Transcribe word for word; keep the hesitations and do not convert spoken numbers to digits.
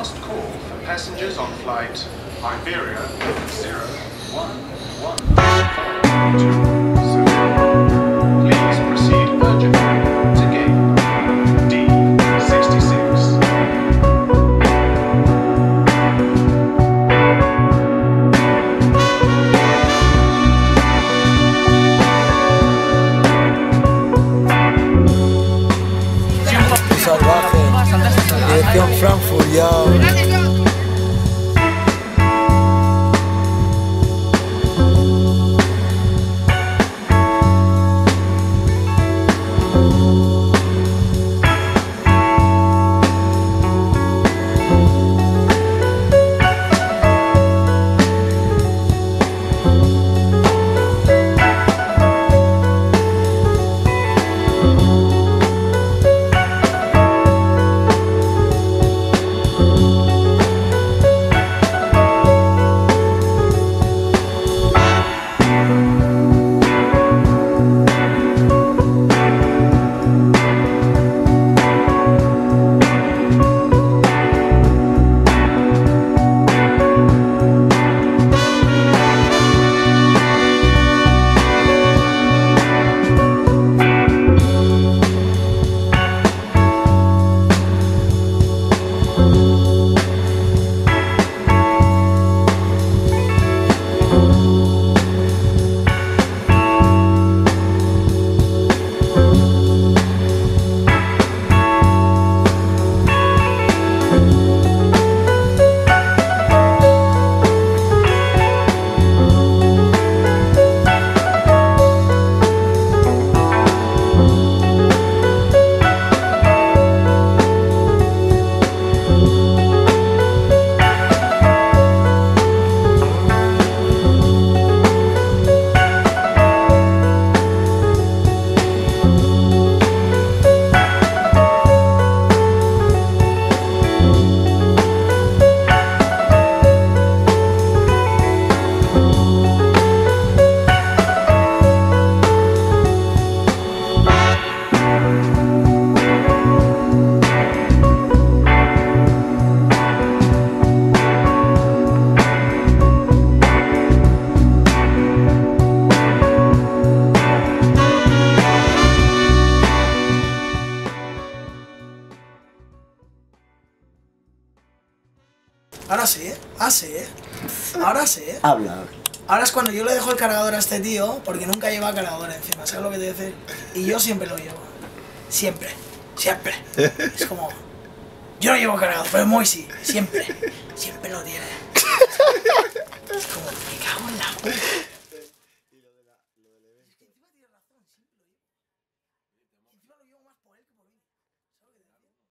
last call for passengers on flight Iberia zero one one five two zero. Please proceed urgently to gate D sixty-six. Salvaje, dirección Frankfurt, ya. Ahora sí, ¿eh? Ah, sí, ¿eh? Ahora sí, ¿eh? Habla. Ahora es cuando yo le dejo el cargador a este tío, porque nunca lleva cargador encima, ¿sabes lo que te dice? Y yo siempre lo llevo. Siempre. Siempre. Es como... Yo no llevo cargador, pero Moy sí. Siempre. Siempre lo tiene. Es como... Me cago en la puta.